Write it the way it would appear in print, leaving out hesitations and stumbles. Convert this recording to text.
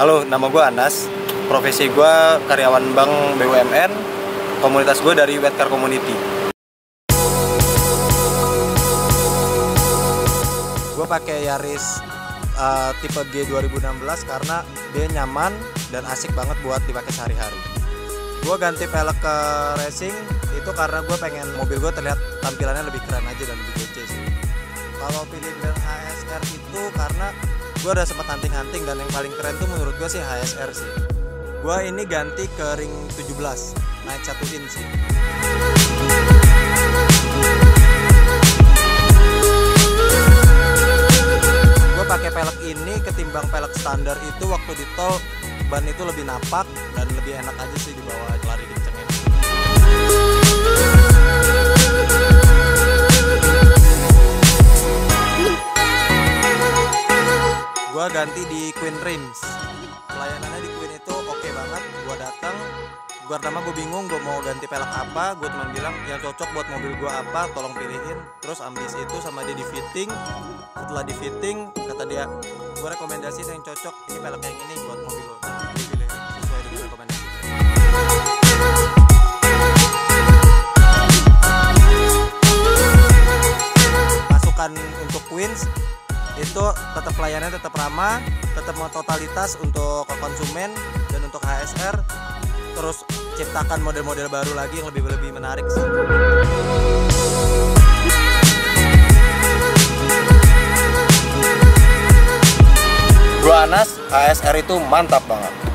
Halo, nama gue Anas. Profesi gue karyawan bank BUMN. Komunitas gue dari Wetcar Community. Gue pakai Yaris tipe G 2016 karena dia nyaman dan asik banget buat dipakai sehari-hari. Gue ganti pelek ke racing itu karena gue pengen mobil gue terlihat tampilannya lebih keren aja dan lebih kece sih. Kalau pilih brand HSR itu karena gue udah sempet hunting-hunting dan yang paling keren tuh menurut gue sih HSR sih. Gue ini ganti ke ring 17, naik 1 in sih. Gue pakai pelek ini ketimbang pelek standar itu waktu di tol ban itu lebih napak dan lebih enak aja sih dibawa lari kencengnya. Gua ganti di Queen Rims. Pelayanannya di Queen itu oke banget. Gua datang, gua pertama gue bingung gue mau ganti pelek apa. Gue cuma bilang yang cocok buat mobil gua apa, tolong pilihin. Terus ambis itu sama dia di fitting. Setelah di fitting, kata dia, gue rekomendasi yang cocok ini pelek yang ini buat mobil lo. Dipilih sesuai dengan rekomendasi. Masukan untuk Queens itu tetap pelayanannya tetap ramah, tetap totalitas untuk konsumen dan untuk HSR, terus ciptakan model-model baru lagi yang lebih menarik sih. Gua Anas, HSR itu mantap banget.